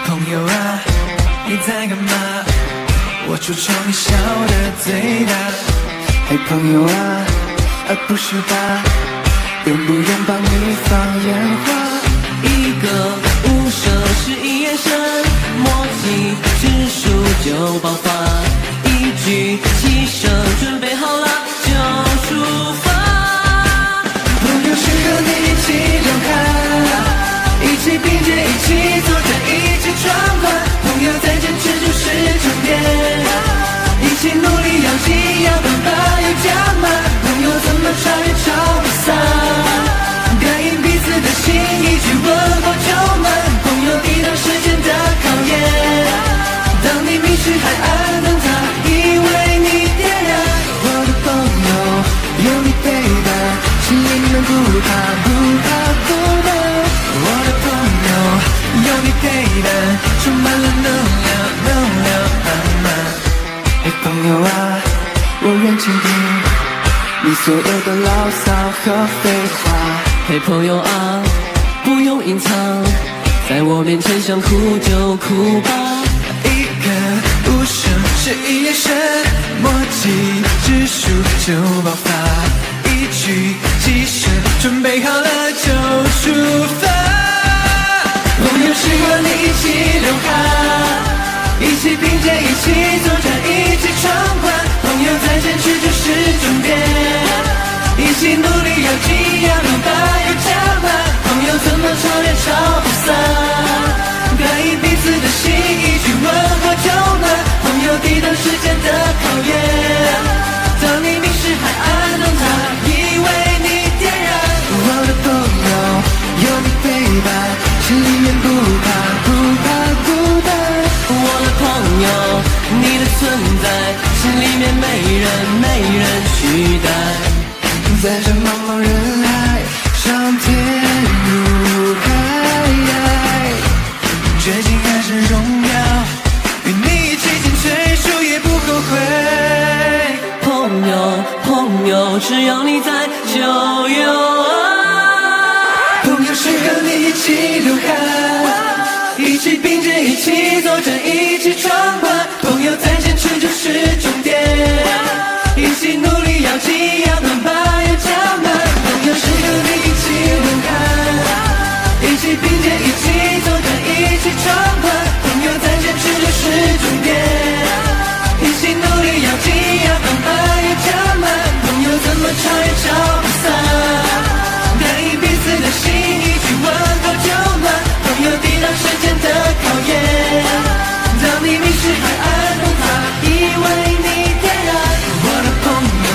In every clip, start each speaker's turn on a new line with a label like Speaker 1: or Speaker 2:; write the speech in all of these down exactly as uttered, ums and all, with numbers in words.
Speaker 1: 朋友啊，你在干嘛？我橱窗里笑得最大。嘿，朋友啊，而不是吧？用不用帮你放烟花？
Speaker 2: 一个无声是一眼神，默契指数就爆发。一句起声，准备好了就出发。
Speaker 1: 朋友是和你一起流汗，一起并肩，一起作战，一起闯关。朋友再坚持就是终点，一起努力，要紧要奔吧，要加满。朋友怎么超越超不散？感应彼此的心，一句问候就满。朋友抵挡时间的考验，当你迷失海岸灯塔，以为你点燃。我的朋友有你陪伴，心里面不怕不怕孤单。我的朋友有你陪伴，充满了能量，能量满满。嘿，朋友啊，我愿倾听你所有的牢骚和废话。
Speaker 2: 嘿，朋友啊，不用隐藏，在我面前想哭就哭吧。
Speaker 1: 一个无声是一眼神，默契指数就爆发。一句起身，准备好了就出发。朋友是和你一起流汗，一起并肩，一起作战，一起闯关。朋友再坚持就是终点，一起努力，要紧要明白，要加满。朋友怎么超越超不散？感应彼此的心，一句问候就暖。朋友抵挡时间的考验，当你迷失海岸灯塔，以为你点燃。我的朋友有你陪伴，心里面不怕不怕孤单。
Speaker 2: 我的朋友，你的存在，心里面没人没人取代。
Speaker 1: 在这茫茫人海，上天入海，绝境还是荣耀，与你一起进退，输也不后悔。
Speaker 2: 朋友，朋友，只要你在就有爱。
Speaker 1: 朋友是和你一起流汗，一起并肩，一起作战，一起闯关。朋友再坚持就是终点，一起努力，要紧要奔吧，要加满。朋友是和你一起流汗，一起并肩，一起作战，一起闯关。朋友再坚持就是终点，一起努力，要紧要奔吧，要加满。朋友怎么超越超不散？感应彼此的心，一句问候就暖。朋友抵挡时间的考验，当你迷失海岸灯塔，以为你点燃。我的朋友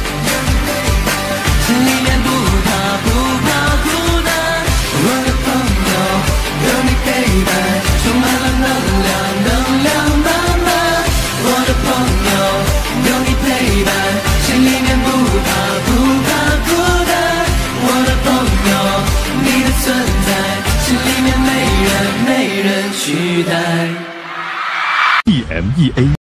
Speaker 1: 心里面不怕不怕孤单。我的朋友有你陪伴，充满了能量，能量满满。我的朋友有你陪伴，心里面不怕不怕孤单。我的朋友，你的存在，心里面没人没人取代。
Speaker 3: E M E A